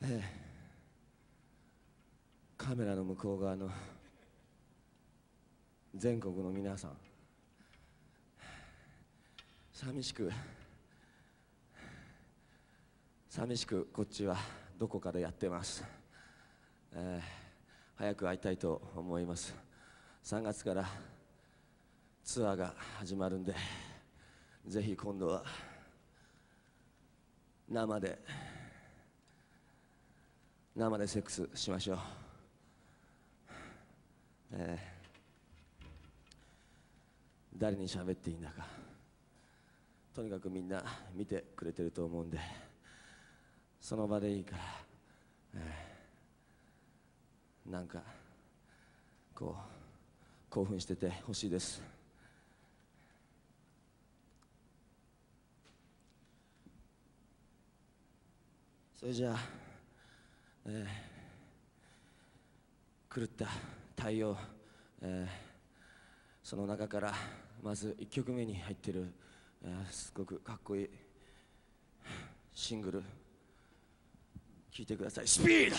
カメラの向こう側の全国の皆さん、寂しくこっちはどこかでやってます。早く会いたいと思います。3月からツアーが始まるんで、ぜひ今度は生でセックスしましょう。誰に喋っていいんだか、とにかくみんな見てくれてると思うんで、その場でいいから、なんかこう興奮しててほしいです。それじゃあ、狂った太陽、その中からまず1曲目に入ってる、すごくかっこいいシングル聴いてください。スピード。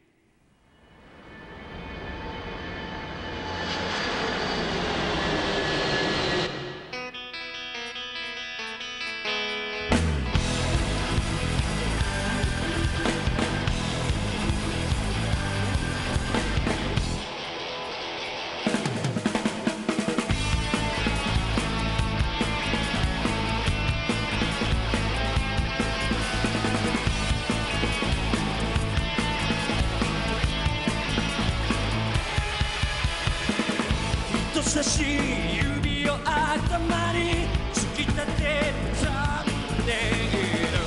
人差し指を頭に突き立てたんでいる。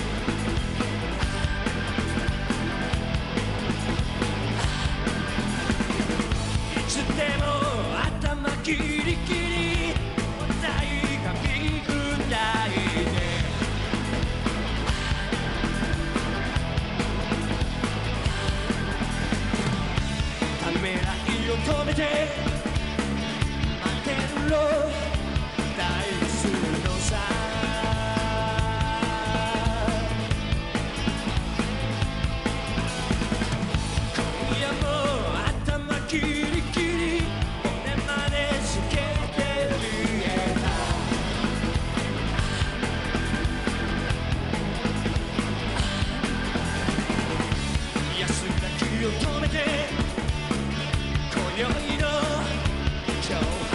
いつでも頭キリキリない髪ぐらいでためらいを止めて大好きのさ。今夜も頭キリキリ骨までつけて見えた。安らぎを止めて今宵の今日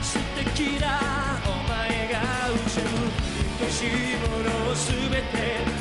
しいものをすべて